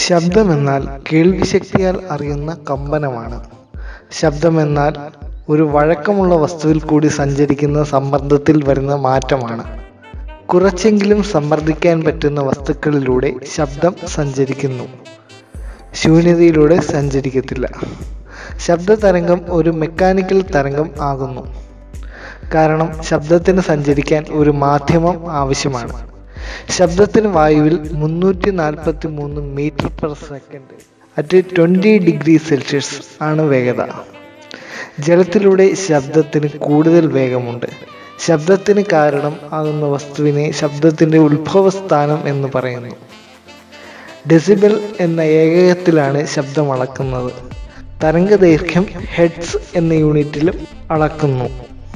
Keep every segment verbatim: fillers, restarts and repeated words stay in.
ശബ്ദമെന്നാൽ കേൾവിശക്തിയാൽ അറിയുന്ന കമ്പനമാണ്. ശബ്ദമെന്നാൽ ഒരു വഴക്കമുള്ള വസ്തുവിൽ കൂടി സഞ്ചരിക്കുന്ന സമ്മർദ്ദത്തിൽ വരുന്ന മാറ്റമാണ്. കുറച്ചെങ്കിലും സമ്മർദ്ദിക്കാൻ പറ്റുന്ന വസ്തുക്കളിലൂടെ ശബ്ദം സഞ്ചരിക്കുന്നു, ശൂന്യതയിലൂടെ സഞ്ചരിക്കത്തില്ല. ശബ്ദതരംഗം ഒരു മെക്കാനിക്കൽ തരംഗം ആകുന്നു. കാരണം ശബ്ദത്തിന് സഞ്ചരിക്കാൻ ഒരു മാധ്യമം ആവശ്യമാണ്. ശബ്ദത്തിന് വായുവിൽ മുന്നൂറ്റി നാൽപ്പത്തി മൂന്ന് metre per second at twenty degree Celsius ആണ് വേഗത. ജലത്തിലൂടെ ശബ്ദത്തിന് കൂടുതൽ വേഗമുണ്ട്. ശബ്ദത്തിന് കാരണം ആകുന്ന വസ്തുവിനെ ശബ്ദത്തിൻ്റെ ഉത്ഭവസ്ഥാനം എന്ന് പറയുന്നു. ഡെസിബൽ എന്ന ഏകകത്തിലാണ് ശബ്ദം അളക്കുന്നത്. തരംഗദൈർഘ്യം ഹെഡ്സ് എന്ന യൂണിറ്റിലും അളക്കുന്നു.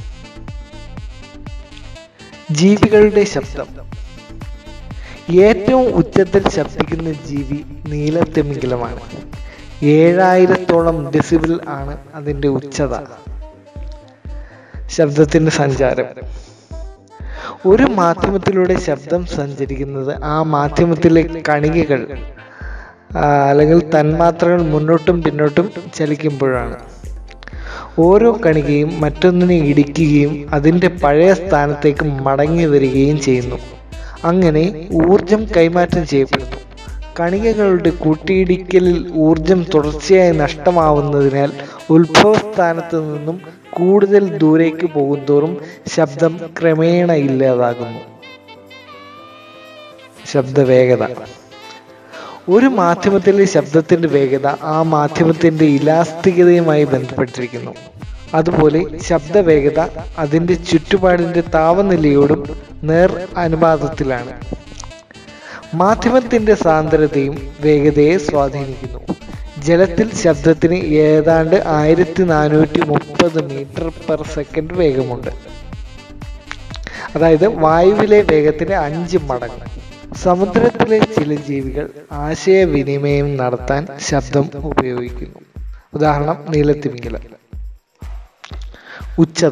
ജീവികളുടെ ശബ്ദം. ഏറ്റവും ഉച്ചത്തിൽ ശബ്ദിക്കുന്ന ജീവി നീലത്തിമിംഗലമാണ്. ഏഴായിരത്തോളം ഡെസിബിൾ ആണ് അതിൻ്റെ ഉച്ചത. ശബ്ദത്തിൻ്റെ സഞ്ചാരം. ഒരു മാധ്യമത്തിലൂടെ ശബ്ദം സഞ്ചരിക്കുന്നത് ആ മാധ്യമത്തിലെ കണികകൾ അല്ലെങ്കിൽ തന്മാത്രകൾ മുന്നോട്ടും പിന്നോട്ടും ചലിക്കുമ്പോഴാണ്. ഓരോ കണികയും മറ്റൊന്നിനെ ഇടിക്കുകയും അതിൻ്റെ പഴയ സ്ഥാനത്തേക്ക് മടങ്ങി വരികയും ചെയ്യുന്നു. അങ്ങനെ ഊർജം കൈമാറ്റം ചെയ്യപ്പെടുന്നു. കണികകളുടെ കൂട്ടിയിടിക്കലിൽ ഊർജം തുടർച്ചയായി നഷ്ടമാവുന്നതിനാൽ ഉത്ഭവസ്ഥാനത്ത് നിന്നും കൂടുതൽ ദൂരേക്ക് പോകുന്തോറും ശബ്ദം ക്രമേണ ഇല്ലാതാകുന്നു. ശബ്ദവേഗത. ഒരു മാധ്യമത്തിലെ ശബ്ദത്തിൻ്റെ വേഗത ആ മാധ്യമത്തിൻ്റെ ഇലാസ്തികതയുമായി ബന്ധപ്പെട്ടിരിക്കുന്നു. അതുപോലെ ശബ്ദവേഗത അതിൻ്റെ ചുറ്റുപാടിൻ്റെ താപനിലയോടും നേർ അനുപാതത്തിലാണ്. മാധ്യമത്തിൻ്റെ സാന്ദ്രതയും വേഗതയെ സ്വാധീനിക്കുന്നു. ജലത്തിൽ ശബ്ദത്തിന് ഏതാണ്ട് ആയിരത്തി നാനൂറ്റി മുപ്പത് മീറ്റർ പെർ സെക്കൻഡ് വേഗമുണ്ട്. അതായത് വായുവിലെ വേഗത്തിന് അഞ്ച് മടങ്ങ്. സമുദ്രത്തിലെ ചില ജീവികൾ ആശയവിനിമയം നടത്താൻ ശബ്ദം ഉപയോഗിക്കുന്നു. ഉദാഹരണം നീലത്തിമിംഗലം. ഉച്ചത.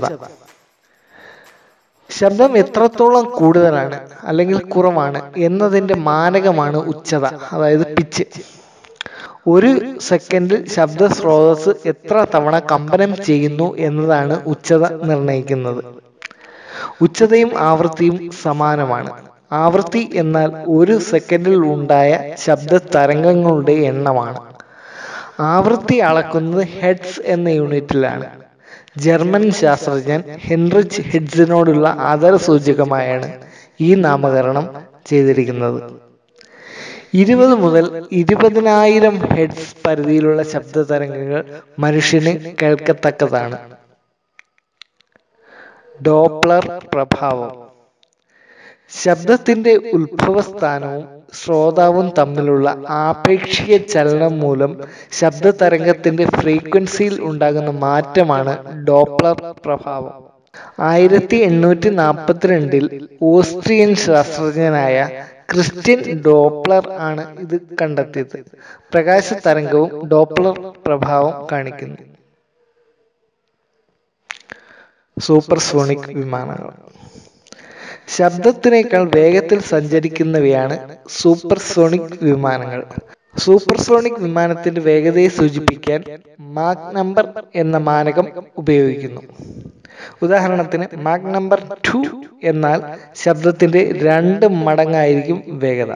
ശബ്ദം എത്രത്തോളം കൂടുതലാണ് അല്ലെങ്കിൽ കുറവാണ് എന്നതിൻ്റെ മാനകമാണ് ഉച്ചത, അതായത് പിച്ച്. ഒരു സെക്കൻഡിൽ ശബ്ദ സ്രോതസ് എത്ര തവണ കമ്പനം ചെയ്യുന്നു എന്നതാണ് ഉച്ചത നിർണ്ണയിക്കുന്നത്. ഉച്ചതയും ആവൃത്തിയും സമാനമാണ്. ആവൃത്തി എന്നാൽ ഒരു സെക്കൻഡിൽ ഉണ്ടായ ശബ്ദ തരംഗങ്ങളുടെ എണ്ണമാണ്. ആവൃത്തി അളക്കുന്നത് ഹെഡ്സ് എന്ന യൂണിറ്റിലാണ്. ജർമ്മൻ ശാസ്ത്രജ്ഞൻ ഹെൻറിച്ച് ഹെഡ്സിനോടുള്ള ആദരസൂചകമായാണ് ഈ നാമകരണം ചെയ്തിരിക്കുന്നത്. ഇരുപത് മുതൽ ഇരുപതിനായിരം ഹെഡ്സ് പരിധിയിലുള്ള ശബ്ദ തരംഗങ്ങൾ മനുഷ്യന് കേൾക്കത്തക്കതാണ്. ഡോപ്ലർ പ്രഭാവം. ശബ്ദത്തിൻ്റെ ഉത്ഭവസ്ഥാനവും ശ്രോതാവും തമ്മിലുള്ള ആപേക്ഷിക ചലനം മൂലം ശബ്ദ തരംഗത്തിൻ്റെ ഫ്രീക്വൻസിയിൽ ഉണ്ടാകുന്ന മാറ്റമാണ് ഡോപ്ലർ പ്രഭാവം. ആയിരത്തി എണ്ണൂറ്റി നാൽപ്പത്തിരണ്ടിൽ ഓസ്ട്രിയൻ ശാസ്ത്രജ്ഞനായ ക്രിസ്റ്റ്യൻ ഡോപ്ലർ ആണ് ഇത് കണ്ടെത്തിയത്. പ്രകാശ തരംഗവും ഡോപ്ലർ പ്രഭാവം കാണിക്കുന്നു. സൂപ്പർസോണിക് വിമാനങ്ങൾ. ശബ്ദത്തിനേക്കാൾ വേഗത്തിൽ സഞ്ചരിക്കുന്നവയാണ് സൂപ്പർസോണിക് വിമാനങ്ങൾ. സൂപ്പർസോണിക് വിമാനത്തിന്റെ വേഗതയെ സൂചിപ്പിക്കാൻ മാക് നമ്പർ എന്ന മാനകം ഉപയോഗിക്കുന്നു. ഉദാഹരണത്തിന് മാക് നമ്പർ ടു എന്നാൽ ശബ്ദത്തിന്റെ രണ്ട് മടങ്ങായിരിക്കും വേഗത.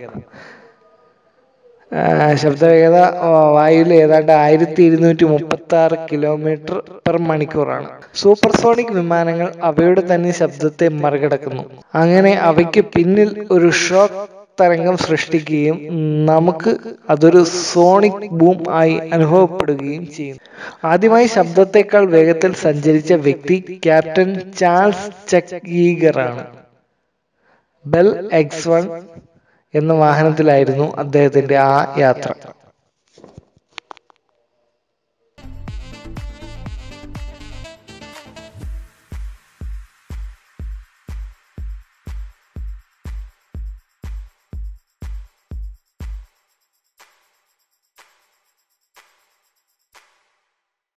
ശബ്ദവേഗത വായുവിൽ ഏതാണ്ട് ആയിരത്തി ഇരുന്നൂറ്റി മുപ്പത്തി ആറ് കിലോമീറ്റർ പെർ മണിക്കൂറാണ്. സൂപ്പർസോണിക് വിമാനങ്ങൾ അവയുടെ തന്നെ ശബ്ദത്തെ മറികടക്കുന്നു. അങ്ങനെ അവയ്ക്ക് പിന്നിൽ ഒരു ഷോക്ക് തരംഗം സൃഷ്ടിക്കുകയും നമുക്ക് അതൊരു സോണിക് ബൂം ആയി അനുഭവപ്പെടുകയും ചെയ്യുന്നു. ആദ്യമായി ശബ്ദത്തെക്കാൾ വേഗത്തിൽ സഞ്ചരിച്ച വ്യക്തി ക്യാപ്റ്റൻ ചാൾസ് ചക്ക് ഈഗർ ആണ്. ബെൽ എക്സ് വൺ എന്ന വാഹനത്തിലായിരുന്നു അദ്ദേഹത്തിന്റെ ആ യാത്ര.